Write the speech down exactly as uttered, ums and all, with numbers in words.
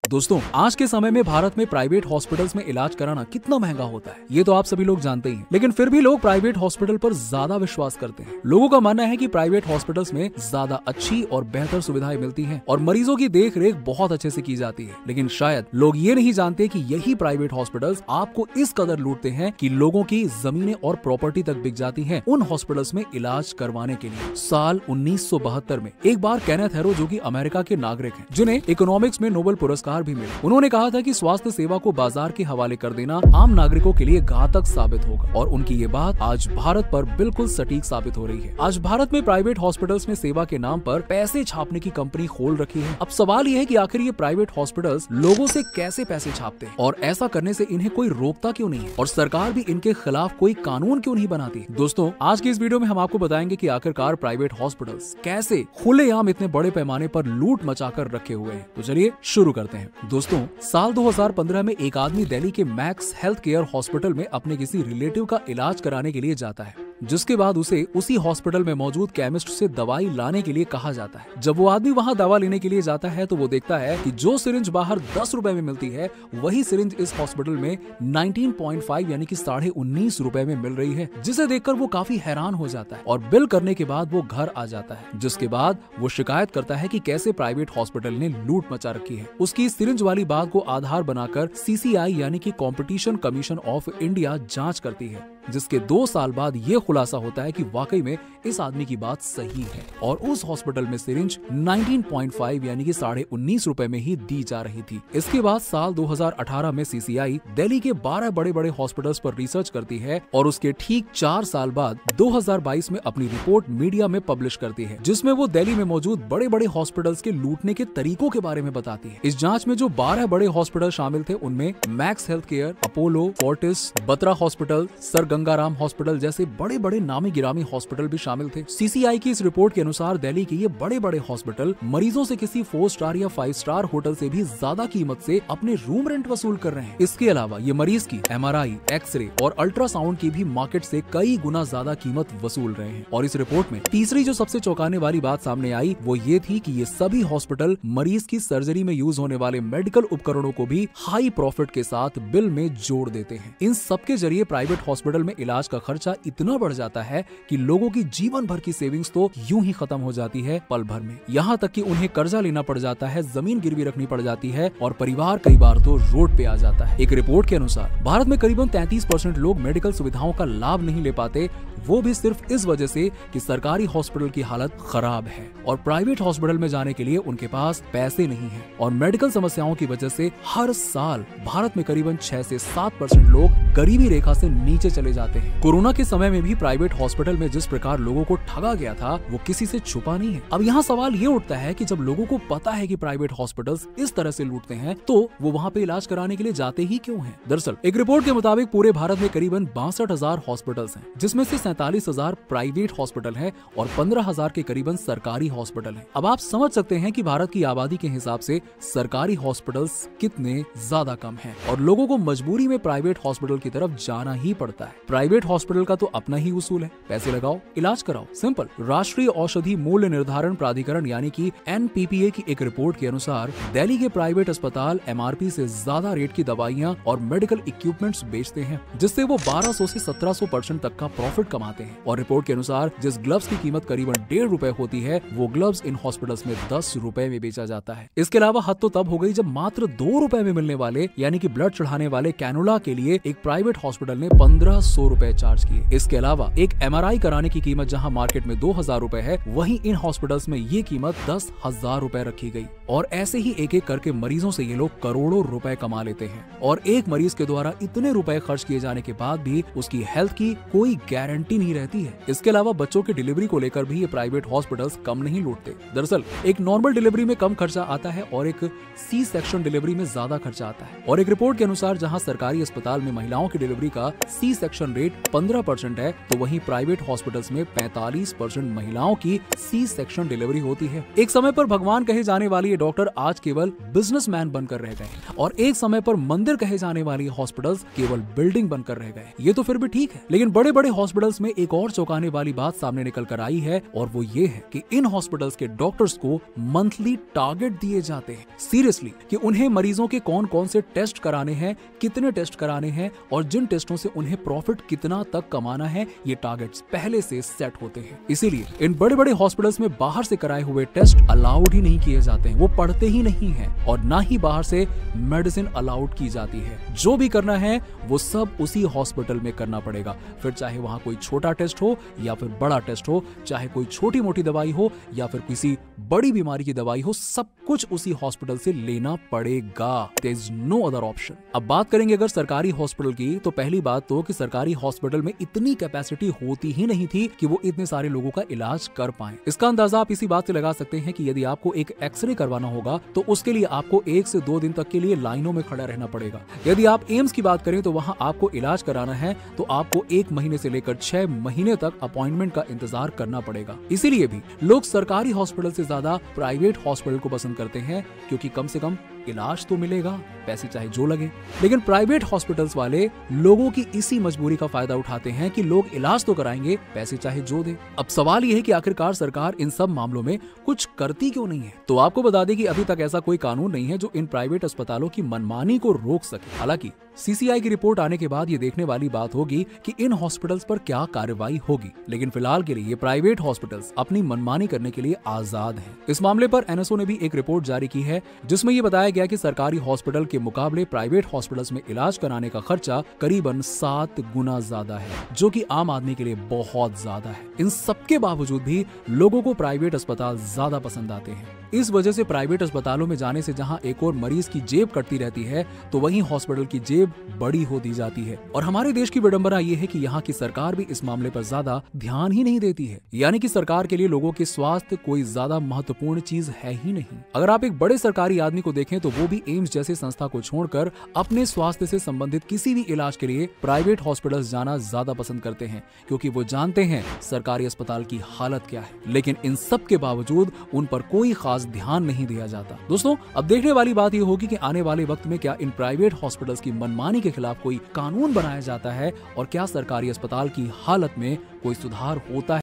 दोस्तों, आज के समय में भारत में प्राइवेट हॉस्पिटल्स में इलाज कराना कितना महंगा होता है ये तो आप सभी लोग जानते ही हैं। लेकिन फिर भी लोग प्राइवेट हॉस्पिटल पर ज्यादा विश्वास करते हैं। लोगों का मानना है कि प्राइवेट हॉस्पिटल्स में ज्यादा अच्छी और बेहतर सुविधाएं मिलती हैं और मरीजों की देख रेख बहुत अच्छे से की जाती है। लेकिन शायद लोग ये नहीं जानते कि यही प्राइवेट हॉस्पिटल्स आपको इस कदर लूटते हैं कि लोगों की जमीनें और प्रॉपर्टी तक बिक जाती है उन हॉस्पिटल्स में इलाज करवाने के लिए। साल उन्नीस सौ बहत्तर में एक बार केनेथ हैरो, जो कि अमेरिका के नागरिक हैं, जिन्हें इकोनॉमिक्स में नोबेल पुरस्कार भी मिले, उन्होंने कहा था कि स्वास्थ्य सेवा को बाजार के हवाले कर देना आम नागरिकों के लिए घातक साबित होगा। और उनकी ये बात आज भारत पर बिल्कुल सटीक साबित हो रही है। आज भारत में प्राइवेट हॉस्पिटल्स में सेवा के नाम पर पैसे छापने की कंपनी खोल रखी है। अब सवाल ये है कि आखिर ये प्राइवेट हॉस्पिटल्स लोगों से कैसे पैसे छापते हैं और ऐसा करने से इन्हें कोई रोकता क्यों नहीं है और सरकार भी इनके खिलाफ कोई कानून क्यों नहीं बनाती। दोस्तों, आज की इस वीडियो में हम आपको बताएंगे कि आखिरकार प्राइवेट हॉस्पिटल्स कैसे खुलेआम इतने बड़े पैमाने पर लूट मचाकर रखे हुए हैं। तो चलिए शुरू करते हैं। दोस्तों, साल दो हज़ार पंद्रह में एक आदमी दिल्ली के मैक्स हेल्थ केयर हॉस्पिटल में अपने किसी रिलेटिव का इलाज कराने के लिए जाता है, जिसके बाद उसे उसी हॉस्पिटल में मौजूद केमिस्ट से दवाई लाने के लिए कहा जाता है। जब वो आदमी वहां दवा लेने के लिए जाता है तो वो देखता है कि जो सिरिंज बाहर दस रुपए में मिलती है वही सिरिंज इस हॉस्पिटल में उन्नीस पॉइंट पाँच यानी कि साढ़े उन्नीस रुपए में मिल रही है, जिसे देखकर वो काफी हैरान हो जाता है और बिल करने के बाद वो घर आ जाता है, जिसके बाद वो शिकायत करता है कि कैसे प्राइवेट हॉस्पिटल ने लूट मचा रखी है। उसकी सिरिंज वाली बात को आधार बनाकर सी सी आई यानी कि कॉम्पिटिशन कमीशन ऑफ इंडिया जांच करती है, जिसके दो साल बाद ये खुलासा होता है कि वाकई में इस आदमी की बात सही है और उस हॉस्पिटल में सिरिंज उन्नीस पॉइंट पाँच यानी कि साढ़े उन्नीस रुपए में ही दी जा रही थी। इसके बाद साल दो हज़ार अठारह में सी सी आई दिल्ली के बारह बड़े बड़े हॉस्पिटल्स पर रिसर्च करती है और उसके ठीक चार साल बाद दो हज़ार बाईस में अपनी रिपोर्ट मीडिया में पब्लिश करती है, जिसमें वो दिल्ली में मौजूद बड़े बड़े हॉस्पिटल्स के लूटने के तरीकों के बारे में बताती है। इस जाँच में जो बारह बड़े हॉस्पिटल शामिल थे उनमें Max health care, Apollo, Fortis, Batra hospital, sir Gangaram hospital जैसे बड़े बड़े नामी गिरामी हॉस्पिटल भी शामिल थे। सी सी आई की इस रिपोर्ट के अनुसार दिल्ली के ये बड़े बड़े हॉस्पिटल मरीजों से किसी फोर स्टार या फाइव स्टार होटल से भी ज्यादा कीमत से अपने रूम रेंट वसूल कर रहे हैं। इसके अलावा ये मरीज की एम आर आई, एक्सरे और अल्ट्रासाउंड की भी मार्केट से कई गुना ज्यादा कीमत वसूल रहे हैं। और इस रिपोर्ट में तीसरी जो सबसे चौंकाने वाली बात सामने आई वो ये थी कि ये सभी हॉस्पिटल मरीज की सर्जरी में यूज होने वाले मेडिकल उपकरणों को भी हाई प्रॉफिट के साथ बिल में जोड़ देते हैं। इन सबके जरिए प्राइवेट हॉस्पिटल में इलाज का खर्चा इतना बढ़ जाता है कि लोगों की जीवन भर की सेविंग्स तो यूं ही खत्म हो जाती है पल भर में। यहाँ तक कि उन्हें कर्जा लेना पड़ जाता है, जमीन गिरवी रखनी पड़ जाती है और परिवार कई बार तो रोड पे आ जाता है। एक रिपोर्ट के अनुसार भारत में करीबन तैंतीस परसेंट लोग मेडिकल सुविधाओं का लाभ नहीं ले पाते, वो भी सिर्फ इस वजह से कि सरकारी हॉस्पिटल की हालत खराब है और प्राइवेट हॉस्पिटल में जाने के लिए उनके पास पैसे नहीं है। और मेडिकल समस्याओं की वजह से हर साल भारत में करीबन छह से सात परसेंट लोग गरीबी रेखा से नीचे चले जाते हैं। कोरोना के समय में भी प्राइवेट हॉस्पिटल में जिस प्रकार लोगों को ठगा गया था वो किसी से छुपा नहीं है। अब यहाँ सवाल ये उठता है कि जब लोगों को पता है कि प्राइवेट हॉस्पिटल्स इस तरह से लूटते हैं तो वो वहाँ पे इलाज कराने के लिए जाते ही क्यों हैं? दरअसल एक रिपोर्ट के मुताबिक पूरे भारत में करीबन बासठ हजार हॉस्पिटल्स हैं, जिसमें से सैंतालीस हजार प्राइवेट हॉस्पिटल है और पंद्रह हजार के करीबन सरकारी हॉस्पिटल है। अब आप समझ सकते हैं कि भारत की आबादी के हिसाब से सरकारी हॉस्पिटल्स कितने ज्यादा कम हैं और लोगों को मजबूरी में प्राइवेट हॉस्पिटल की तरफ जाना ही पड़ता है। प्राइवेट हॉस्पिटल का तो अपना ही उसूल है, पैसे लगाओ इलाज कराओ, सिंपल। राष्ट्रीय औषधि मूल्य निर्धारण प्राधिकरण यानी कि एन पी पी ए की एक रिपोर्ट के अनुसार दिल्ली के प्राइवेट अस्पताल एम आर पी से ज्यादा रेट की दवाइयाँ और मेडिकल इक्विपमेंट्स बेचते हैं, जिससे वो बारह सौ से सत्रह सौ परसेंट तक का प्रॉफिट कमाते हैं। और रिपोर्ट के अनुसार जिस ग्लव्स की कीमत करीबन डेढ़ रुपए होती है वो ग्लव्स इन हॉस्पिटल्स में दस रुपए में बेचा जाता है। इसके अलावा हद तो तब हो गई जब मात्र दो रुपए में मिलने वाले यानी कि ब्लड चढ़ाने वाले कैनुला के लिए एक प्राइवेट हॉस्पिटल ने पंद्रह सौ रुपए चार्ज किए। इसके अलावा एक एम आर आई कराने की कीमत जहां मार्केट में दो हजार रुपए है, वहीं इन हॉस्पिटल्स में ये कीमत दस हजार रुपए रखी गई। और ऐसे ही एक एक करके मरीजों से ये लोग करोड़ों रुपए कमा लेते हैं और एक मरीज के द्वारा इतने रुपए खर्च किए जाने के बाद भी उसकी हेल्थ की कोई गारंटी नहीं रहती है। इसके अलावा बच्चों की डिलीवरी को लेकर भी ये प्राइवेट हॉस्पिटल्स कम नहीं लूटते। दरअसल एक नॉर्मल डिलीवरी में कम खर्चा आता है और एक सी सेक्शन डिलीवरी में ज्यादा खर्चा आता है। और एक रिपोर्ट के अनुसार जहां सरकारी अस्पताल में महिलाओं की डिलीवरी का सी सेक्शन रेट पंद्रह परसेंट है, तो वहीं प्राइवेट हॉस्पिटल्स में पैंतालीस परसेंट महिलाओं की सी सेक्शन डिलीवरी होती है। एक समय पर भगवान कहे जाने वाली ये डॉक्टर आज केवल बिजनेसमैन बनकर रह गए और एक समय पर मंदिर कहे जाने वाली हॉस्पिटल्स केवल बिल्डिंग बनकर रह गए। ये तो फिर भी ठीक है, लेकिन बड़े बड़े हॉस्पिटल्स में एक और चौंकाने वाली बात सामने निकल कर आई है और वो ये है कि इन हॉस्पिटल्स के डॉक्टर्स को मंथली टारगेट दिए जाते हैं सीरियसली कि उन्हें मरीजों के कौन कौन से टेस्ट कराने हैं, कितने टेस्ट कराने हैं और जिन टेस्टों से उन्हें प्रॉफिट कितना तक कमाना है, ये टारगेट्स पहले से सेट होते हैं। इसीलिए इन बड़े बड़े हॉस्पिटल्स में बाहर से कराए हुए टेस्ट अलाउड ही नहीं किए जाते हैं, वो पढ़ते ही नहीं हैं और ना ही बाहर से मेडिसिन अलाउड की जाती है। जो भी करना है वो सब उसी हॉस्पिटल में करना पड़ेगा, फिर चाहे वहां कोई छोटा टेस्ट हो या फिर बड़ा टेस्ट हो, चाहे कोई छोटी मोटी दवाई हो या फिर किसी बड़ी बीमारी की दवाई हो, सब कुछ उसी हॉस्पिटल से लेना पड़ेगा। There is no other option. अब बात करेंगे अगर सरकारी हॉस्पिटल की, तो पहली बात तो कि सरकारी हॉस्पिटल में इतनी कैपेसिटी होती ही नहीं थी कि वो इतने सारे लोगों का इलाज कर पाए। इसका अंदाजा आप इसी बात से लगा सकते हैं कि यदि आपको एक एक्सरे करवाना होगा तो उसके लिए आपको एक से दो दिन तक के लिए लाइनों में खड़ा रहना पड़ेगा। यदि आप एम्स की बात करें तो वहां आपको इलाज कराना है तो आपको एक महीने से लेकर छह महीने तक अपॉइंटमेंट का इंतजार करना पड़ेगा। इसीलिए भी लोग सरकारी हॉस्पिटल से ज्यादा प्राइवेट हॉस्पिटल को पसंद करते हैं, क्योंकि कम से कम इलाज तो मिलेगा, पैसे चाहे जो लगे। लेकिन प्राइवेट हॉस्पिटल्स वाले लोगों की इसी मजबूरी का फायदा उठाते हैं कि लोग इलाज तो कराएंगे, पैसे चाहे जो दे। अब सवाल यह है कि आखिरकार सरकार इन सब मामलों में कुछ करती क्यों नहीं है? तो आपको बता दें कि अभी तक ऐसा कोई कानून नहीं है जो इन प्राइवेट अस्पतालों की मनमानी को रोक सके। हालांकि सीसीआई की रिपोर्ट आने के बाद ये देखने वाली बात होगी कि इन हॉस्पिटल्स पर क्या कार्रवाई होगी, लेकिन फिलहाल के लिए ये प्राइवेट हॉस्पिटल्स अपनी मनमानी करने के लिए आजाद हैं। इस मामले पर एनएसओ ने भी एक रिपोर्ट जारी की है जिसमें ये बताया गया कि सरकारी हॉस्पिटल के मुकाबले प्राइवेट हॉस्पिटल्स में इलाज कराने का खर्चा करीबन सात गुना ज्यादा है, जो कि आम आदमी के लिए बहुत ज्यादा है। इन सबके बावजूद भी लोगों को प्राइवेट अस्पताल ज्यादा पसंद आते हैं। इस वजह से प्राइवेट अस्पतालों में जाने से जहां एक और मरीज की जेब कटती रहती है, तो वहीं हॉस्पिटल की जेब बड़ी होती जाती है। और हमारे देश की विडंबना ये है कि यहाँ की सरकार भी इस मामले पर ज्यादा ध्यान ही नहीं देती है, यानी कि सरकार के लिए लोगों के स्वास्थ्य कोई ज्यादा महत्वपूर्ण चीज है ही नहीं। अगर आप एक बड़े सरकारी आदमी को देखें तो वो भी एम्स जैसी संस्था को छोड़कर अपने स्वास्थ्य से संबंधित किसी भी इलाज के लिए प्राइवेट हॉस्पिटल जाना ज्यादा पसंद करते हैं, क्योंकि वो जानते हैं सरकारी अस्पताल की हालत क्या है। लेकिन इन सब के बावजूद उन पर कोई खास ध्यान नहीं दिया जाता। दोस्तों, अब देखने वाली बात यह होगी कि आने वाले वक्त में क्या इन प्राइवेट हॉस्पिटल्स की मनमानी के खिलाफ कोई कानून बनाया जाता है और क्या सरकारी अस्पताल की हालत में कोई सुधार होता है।